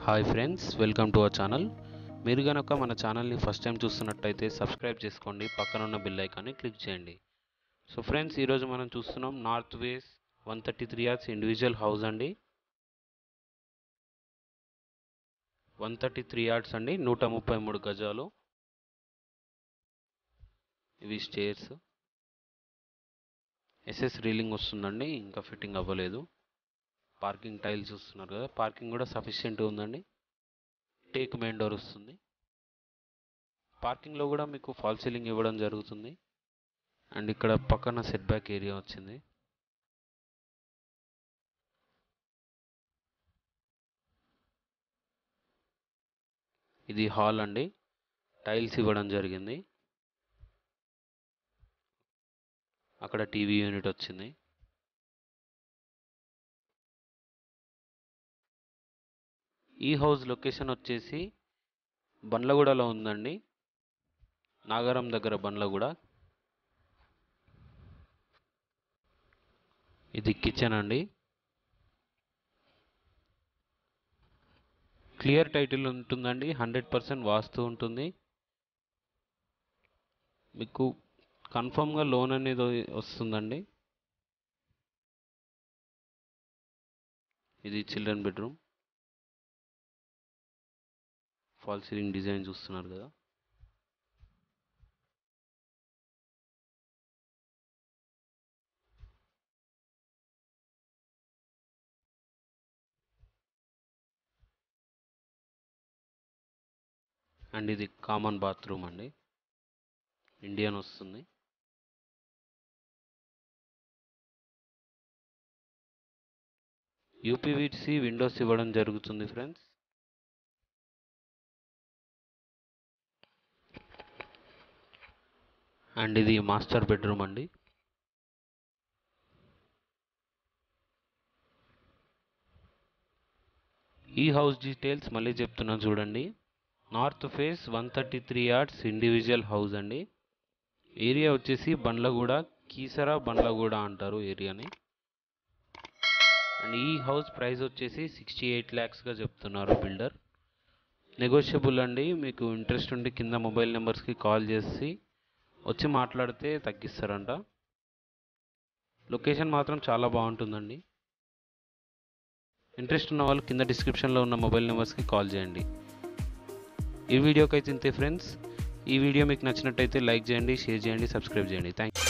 Hi friends, welcome to our channel. మీరు కనుక మన ఛానల్ని ఫస్ట్ టైం చూస్తున్నట్టయితే సబ్స్క్రైబ్ చేసుకోండి, పక్కన ఉన్న బెల్ ఐకాన్ని క్లిక్ చేయండి. సో ఫ్రెండ్స్, ఈరోజు మనం చూస్తున్నాం north face 133 yards individual house అండి. 133 యార్డ్స్ అండి, 133 గజాలు. ఇవి స్టేర్స్, ఎస్ఎస్ రీలింగ్ వస్తుందండి, ఇంకా ఫిట్టింగ్ అవ్వలేదు. పార్కింగ్ టైల్స్ చూస్తున్నారు కదా, పార్కింగ్ కూడా సఫిషియెంట్గా ఉందండి. టేక్ మెయిన్ డోర్ వస్తుంది. పార్కింగ్లో కూడా మీకు ఫాల్ సీలింగ్ ఇవ్వడం జరుగుతుంది. అండ్ ఇక్కడ పక్కన సెట్ బ్యాక్ ఏరియా వచ్చింది. ఇది హాల్ అండి, టైల్స్ ఇవ్వడం జరిగింది. అక్కడ టీవీ యూనిట్ వచ్చింది. ఈ హౌస్ లొకేషన్ వచ్చేసి బండ్లగూడలో ఉందండి, నాగారం దగ్గర బండ్లగూడ. ఇది కిచెన్ అండి. క్లియర్ టైటిల్ ఉంటుందండి, 100% వాస్తు ఉంటుంది. మీకు కన్ఫర్మ్గా లోన్ అనేది వస్తుందండి. ఇది children bedroom. Fall ceiling design చూస్తున్నారు కదా. అండ్ ఇది కామన్ బాత్రూమ్ అండి, ఇండియన్ వస్తుంది. యూపీవీసీ విండోస్ ఇవ్వడం జరుగుతుంది ఫ్రెండ్స్. అండ్ ఇది మాస్టర్ బెడ్రూమ్ అండి. ఈ హౌస్ డీటెయిల్స్ మళ్ళీ చెప్తున్నాను చూడండి. North face 133 yards individual house అండి. ఏరియా వచ్చేసి బండ్లగూడ, కీసరా బండ్లగూడ అంటారు ఏరియాని. అండ్ ఈ హౌస్ ప్రైస్ వచ్చేసి 68 lakhsగా చెప్తున్నారు బిల్డర్. నెగోషియబుల్ అండి. మీకు ఇంట్రెస్ట్ ఉంటే కింద మొబైల్ నెంబర్స్కి కాల్ చేసి వచ్చి మాట్లాడితే తగ్గిస్తారంట. లొకేషన్ మాత్రం చాలా బాగుంటుందండి. ఇంట్రెస్ట్ ఉన్న వాళ్ళు కింద డిస్క్రిప్షన్లో ఉన్న మొబైల్ నెంబర్స్కి కాల్ చేయండి. ఈ వీడియోకి అయితే ఇంతే ఫ్రెండ్స్. ఈ వీడియో మీకు నచ్చినట్టయితే లైక్ చేయండి, షేర్ చేయండి, సబ్స్క్రైబ్ చేయండి. Thank you.